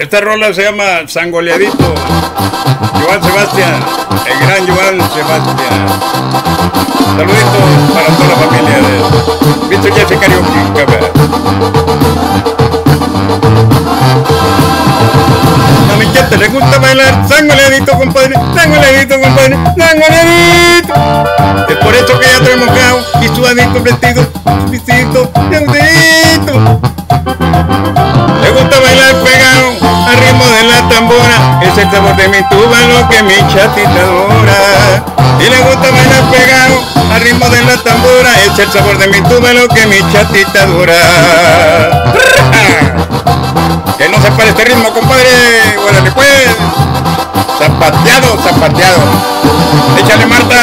Esta rola se llama Sangoleadito. Joan Sebastián, el gran Joan Sebastián. Saluditos para toda la familia de Mr. Jesse Karaoke. A mi gente le gusta bailar sangoleadito, compadre. Sangoleadito, compadre. Sangoleadito. Es por eso que ya traemos cao y sudadito, vestido, visito, yaudito. Le gusta bailar pegado al ritmo de la tambora. Es el sabor de mi tuba lo que mi chatita adora. Y le gusta bailar pegado al ritmo de la tambora. Es el sabor de mi tuba lo que mi chatita adora. Que no se pare este ritmo, compadre. Órale pues. Zapateado, zapateado. Échale, Marta.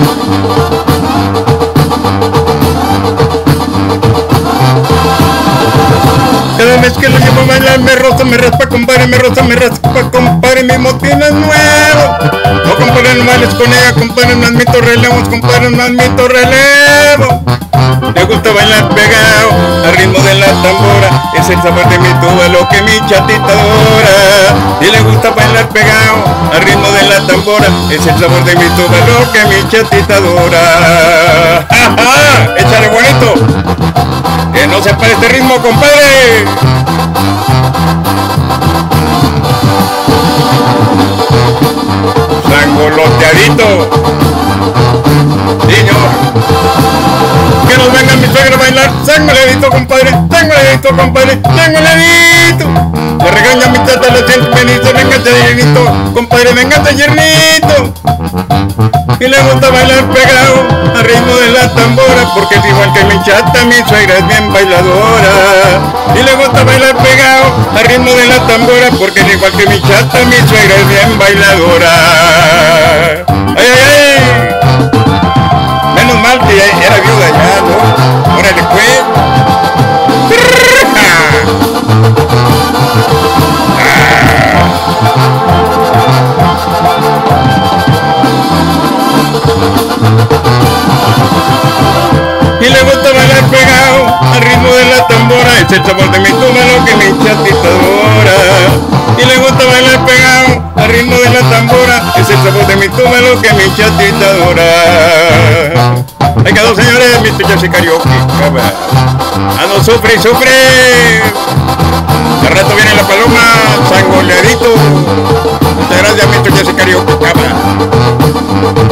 Cada vez que lo llevo a bailar me roza, me raspa, compadre, me roza, me raspa, compadre, mi motín es nuevo. No, compadre, no vales con ella, compadre, no admito relevos, compadre, no admito relevo. Le gusta bailar pegado al ritmo de la tambora. Es el sabor de mi tuba lo que mi chatita adora. Y le gusta bailar pegado al ritmo de la tambora. Es el sabor de mi tuba lo que mi chatita adora. ¡Ja, ja! ¡Échale bonito! Que no se pare este ritmo, compadre. Sangoloteadito. Señor. Que nos venga mi suegra a bailar. Sangoleadito, compadre. Sangoleadito, compadre. Sangoleadito. Le regaña mi tata, le siento benito. Véngate, yernito. Compadre, véngate, yernito. Y le gusta bailar pegado al ritmo de la tambora. Porque es igual que mi chata, mi suegra es bien bailadora. Y le gusta bailar pegado al ritmo de la tambora. Porque es igual que mi chata, mi suegra es bien bailadora. ¡Ay, ay, ay! Menos mal que ya era viuda ya, ¿no? Órale pues. Y le gusta bailar pegado al ritmo de la tambora. Es el sabor de mi tuba lo que mi chatita adora. Y le gusta bailar pegado al ritmo de la tambora. Es el sabor de mi tuba lo que mi chatita adora. Ahí quedó, señores, Mr. Jesse Karaoke. Ah, no, sufre y sufre. De rato viene la paloma, sangoleadito. Muchas gracias, Mr. Jesse Karaoke.